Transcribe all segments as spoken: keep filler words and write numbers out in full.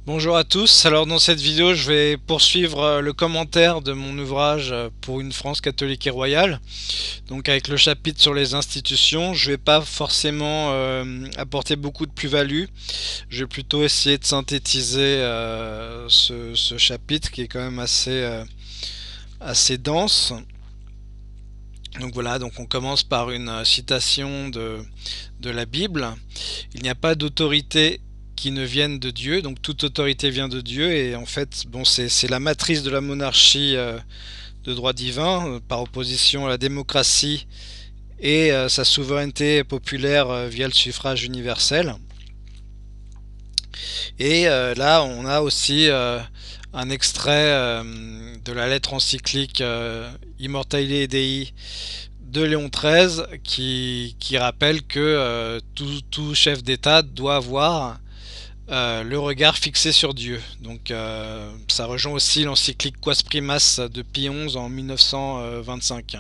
Bonjour à tous, alors dans cette vidéo je vais poursuivre euh, le commentaire de mon ouvrage euh, pour une France catholique et royale, donc avec le chapitre sur les institutions. Je vais pas forcément euh, apporter beaucoup de plus-value, je vais plutôt essayer de synthétiser euh, ce, ce chapitre qui est quand même assez, euh, assez dense. Donc voilà, donc on commence par une euh, citation de, de la Bible. Il n'y a pas d'autorité qui ne vienne de Dieu, donc toute autorité vient de Dieu, et en fait, bon, c'est c'est la matrice de la monarchie euh, de droit divin, euh, par opposition à la démocratie et euh, sa souveraineté populaire euh, via le suffrage universel. Et euh, là, on a aussi euh, un extrait euh, de la lettre encyclique euh, Immortale Dei de Léon treize qui, qui rappelle que euh, tout, tout chef d'État doit avoir euh, le regard fixé sur Dieu. Donc euh, ça rejoint aussi l'encyclique Quas Primas de Pie onze en mille neuf cent vingt-cinq.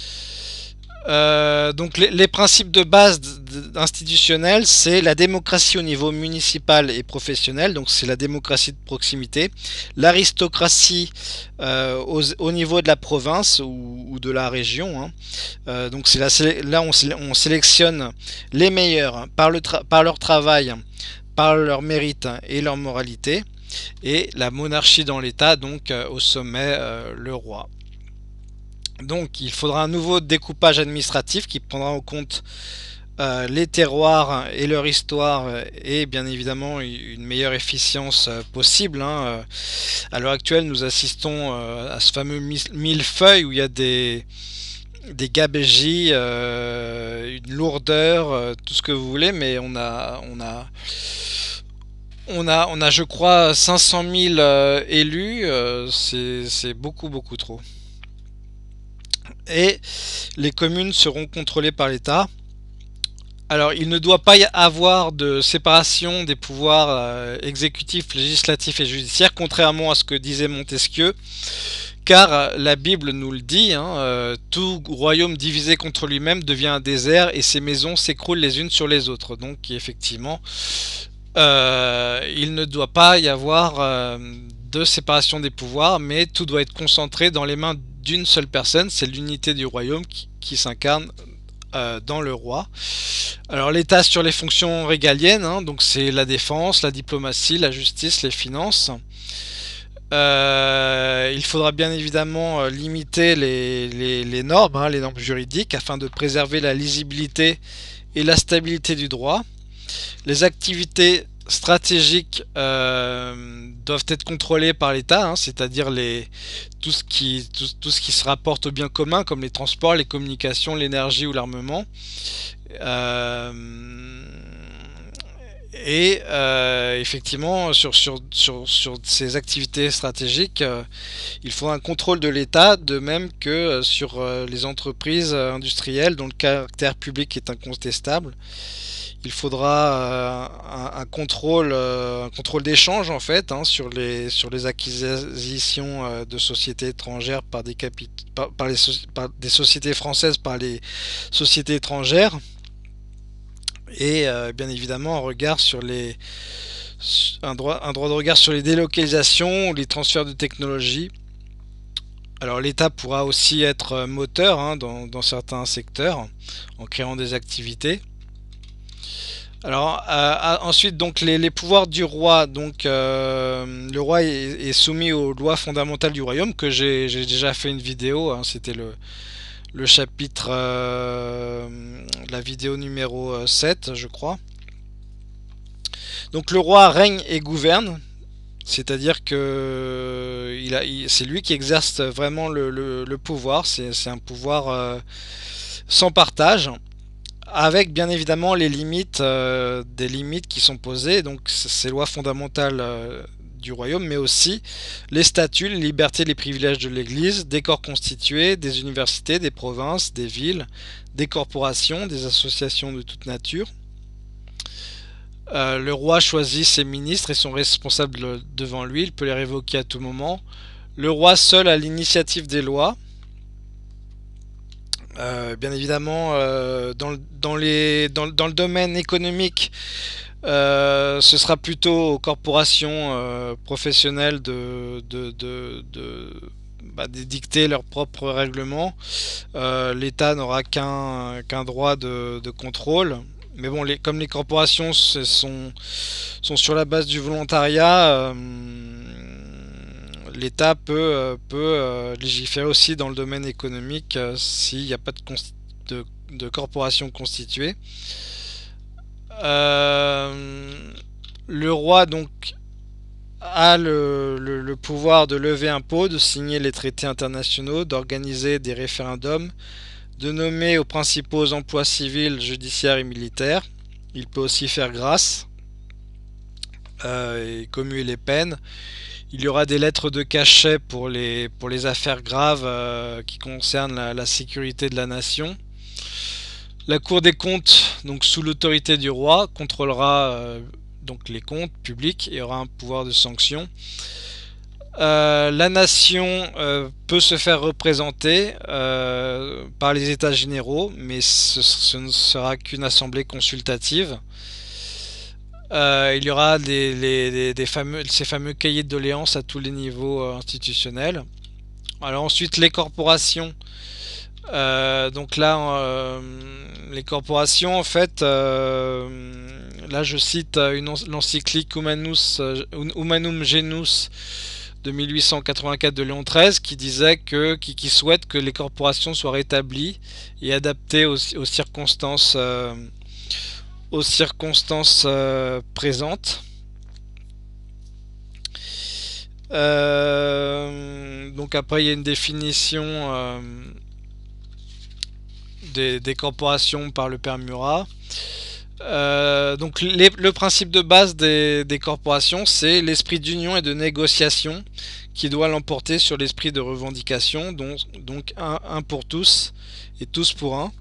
Euh, donc les, les, principes de base institutionnels, c'est la démocratie au niveau municipal et professionnel, donc c'est la démocratie de proximité, l'aristocratie euh, au, au, niveau de la province ou, ou de la région, hein. Euh, donc c'est là, là on, on sélectionne les meilleurs par, le par leur travail, par leur mérite et leur moralité, et la monarchie dans l'État, donc euh, au sommet euh, le roi. Donc il faudra un nouveau découpage administratif qui prendra en compte euh, les terroirs et leur histoire et bien évidemment une meilleure efficience euh, possible, hein. À l'heure actuelle, nous assistons euh, à ce fameux millefeuille où il y a des, des gabegies, euh, une lourdeur, euh, tout ce que vous voulez, mais on a, on a, on a, on a je crois, cinq cent mille euh, élus, euh, c'est beaucoup, beaucoup trop. Et les communes seront contrôlées par l'État. Alors, il ne doit pas y avoir de séparation des pouvoirs euh, exécutifs, législatifs et judiciaires, contrairement à ce que disait Montesquieu, car la Bible nous le dit, hein, euh, tout royaume divisé contre lui-même devient un désert et ses maisons s'écroulent les unes sur les autres. Donc, effectivement, euh, il ne doit pas y avoir euh, de séparation des pouvoirs, mais tout doit être concentré dans les mains d'une seule personne, c'est l'unité du royaume qui, qui s'incarne euh, dans le roi. Alors l'État sur les fonctions régaliennes, hein, donc c'est la défense, la diplomatie, la justice, les finances. Euh, il faudra bien évidemment limiter les, les, les normes, hein, les normes juridiques, afin de préserver la lisibilité et la stabilité du droit. Les activités stratégiques euh, doivent être contrôlées par l'État, hein, c'est-à-dire les tout ce qui tout, tout ce qui se rapporte au bien commun, comme les transports, les communications, l'énergie ou l'armement. Euh, et euh, effectivement, sur, sur, sur, sur ces activités stratégiques, euh, il faut un contrôle de l'État, de même que euh, sur euh, les entreprises euh, industrielles dont le caractère public est incontestable. Il faudra euh, un, un contrôle, euh, un contrôle d'échange en fait, hein, sur les sur les acquisitions euh, de sociétés étrangères par des capit par, par les so par des sociétés françaises par les sociétés étrangères, et euh, bien évidemment un regard sur les un droit un droit de regard sur les délocalisations ou les transferts de technologie. Alors l'État pourra aussi être moteur, hein, dans, dans certains secteurs en créant des activités. Alors euh, ensuite, donc les, les pouvoirs du roi, donc euh, le roi est, est soumis aux lois fondamentales du royaume, que j'ai déjà fait une vidéo, hein, c'était le, le chapitre, euh, la vidéo numéro sept je crois. Donc le roi règne et gouverne, c'est-à-dire que il a, il, c'est lui qui exerce vraiment le, le, le pouvoir, c'est un pouvoir euh, sans partage, avec bien évidemment les limites, euh, des limites qui sont posées, donc ces lois fondamentales euh, du royaume, mais aussi les statuts, les libertés, les privilèges de l'Église, des corps constitués, des universités, des provinces, des villes, des corporations, des associations de toute nature. Euh, le roi choisit ses ministres et sont responsables devant lui, il peut les révoquer à tout moment. Le roi seul a l'initiative des lois. Euh, bien évidemment, euh, dans, dans, les, dans, dans le domaine économique, Euh, ce sera plutôt aux corporations euh, professionnelles de, de, de, de, bah, de dicter leurs propres règlements. Euh, L'État n'aura qu'un qu'un droit de, de contrôle. Mais bon, les, comme les corporations sont, sont sur la base du volontariat, euh, l'État peut, euh, peut euh, légiférer aussi dans le domaine économique euh, s'il n'y a pas de, de, de corporation constituée. Euh, le roi donc a le, le, le pouvoir de lever impôts, de signer les traités internationaux, d'organiser des référendums, de nommer aux principaux emplois civils, judiciaires et militaires. Il peut aussi faire grâce euh, et commuer les peines. Il y aura des lettres de cachet pour les, pour les affaires graves euh, qui concernent la, la sécurité de la nation. La Cour des comptes, donc sous l'autorité du roi, contrôlera euh, donc les comptes publics et aura un pouvoir de sanction. Euh, la nation euh, peut se faire représenter euh, par les États généraux, mais ce, ce ne sera qu'une assemblée consultative. Euh, il y aura des, les, des, des fameux, ces fameux cahiers de doléances à tous les niveaux euh, institutionnels. Alors ensuite, les corporations. Euh, donc là, euh, les corporations, en fait, euh, là je cite une l'encyclique Humanus, Humanum Genus de mille huit cent quatre-vingt-quatre de Léon treize qui disait que qui, qui souhaite que les corporations soient rétablies et adaptées aux, aux circonstances euh, aux circonstances euh, présentes. Euh, donc après il y a une définition euh, des, des corporations par le père Murat. Euh, donc les, le principe de base des, des corporations, c'est l'esprit d'union et de négociation qui doit l'emporter sur l'esprit de revendication, donc, donc un, un pour tous et tous pour un.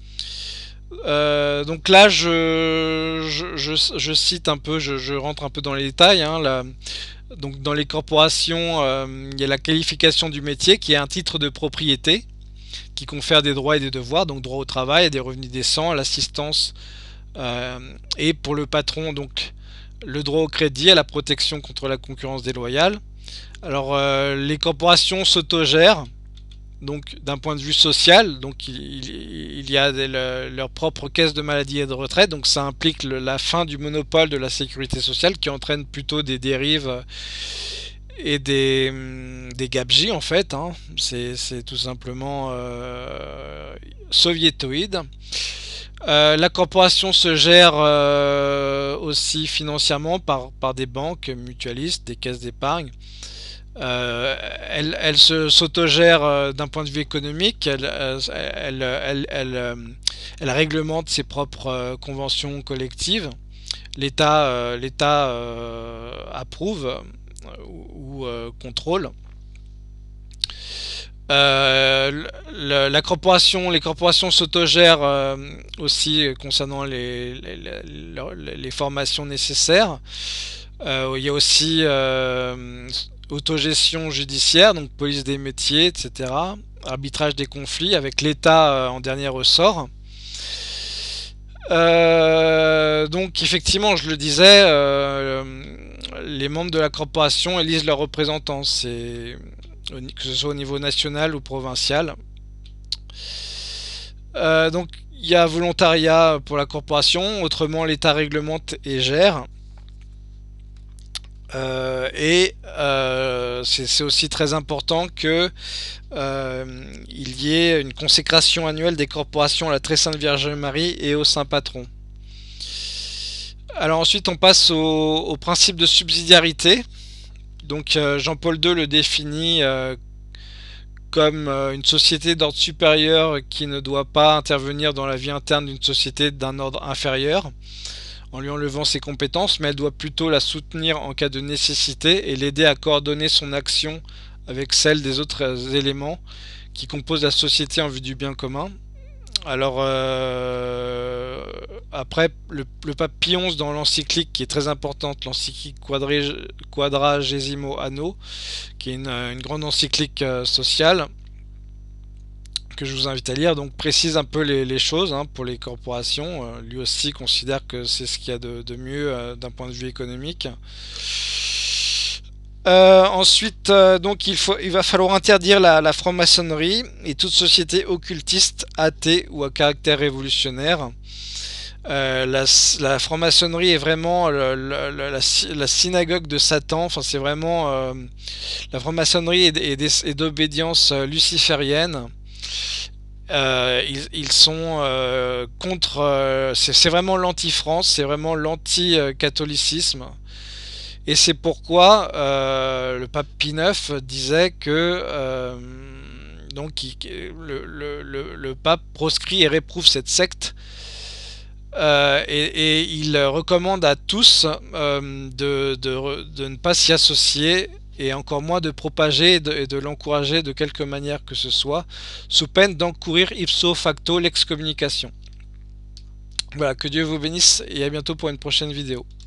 Euh, donc là, je, je, je, je cite un peu, je, je, rentre un peu dans les détails. Hein, la, donc dans les corporations, euh, il y a la qualification du métier qui est un titre de propriété qui confère des droits et des devoirs, donc droit au travail et des revenus décents, l'assistance euh, et pour le patron, donc le droit au crédit, à la protection contre la concurrence déloyale. Alors euh, les corporations s'autogèrent donc d'un point de vue social, donc il, il, il y a des, le, leur propre caisse de maladie et de retraite, donc ça implique le, la fin du monopole de la sécurité sociale qui entraîne plutôt des dérives et des, des gabegies en fait, hein. c'est tout simplement euh, soviétoïde. Euh, la corporation se gère euh, aussi financièrement par, par des banques mutualistes, des caisses d'épargne. Euh, elle, elle s'autogère euh, d'un point de vue économique, elle, elle, elle, elle, elle réglemente ses propres euh, conventions collectives. L'État euh, l'État euh, approuve euh, ou, ou euh, contrôle. Euh, le, la corporation, les corporations s'autogèrent euh, aussi concernant les, les, les, les formations nécessaires. Euh, il y a aussi euh, autogestion judiciaire, donc police des métiers, et cetera. Arbitrage des conflits avec l'État euh, en dernier ressort. Euh, donc effectivement, je le disais, euh, les membres de la corporation élisent leurs représentants, c'est que ce soit au niveau national ou provincial. Euh, donc il y a volontariat pour la corporation, autrement l'État réglemente et gère. Euh, et euh, c'est aussi très important que euh, il y ait une consécration annuelle des corporations à la très sainte Vierge Marie et au Saint Patron. Alors ensuite on passe au, au principe de subsidiarité. Donc euh, Jean-Paul deux le définit euh, comme euh, une société d'ordre supérieur qui ne doit pas intervenir dans la vie interne d'une société d'un ordre inférieur en lui enlevant ses compétences, mais elle doit plutôt la soutenir en cas de nécessité et l'aider à coordonner son action avec celle des autres éléments qui composent la société en vue du bien commun. Alors euh, après le, le pape Pie onze dans l'encyclique qui est très importante, l'encyclique Quadragesimo Anno, qui est une, une grande encyclique euh, sociale, que je vous invite à lire, donc précise un peu les, les choses hein, pour les corporations. Euh, lui aussi considère que c'est ce qu'il y a de, de mieux euh, d'un point de vue économique. Euh, ensuite, euh, donc il, faut, il va falloir interdire la, la franc-maçonnerie et toute société occultiste, athée ou à caractère révolutionnaire. Euh, la, la franc-maçonnerie est vraiment le, le, le, la, la synagogue de Satan. Enfin, c'est vraiment euh, la franc-maçonnerie est d'obédience luciférienne. Euh, ils, ils sont euh, contre. Euh, c'est vraiment l'anti-France, c'est vraiment l'anti-catholicisme. Et c'est pourquoi euh, le pape Pie neuf disait que euh, donc il, le, le, le, le pape proscrit et réprouve cette secte. Euh, et, et il recommande à tous euh, de, de, de ne pas s'y associer et encore moins de propager et de, de l'encourager de quelque manière que ce soit, sous peine d'encourir ipso facto l'excommunication. Voilà, que Dieu vous bénisse et à bientôt pour une prochaine vidéo.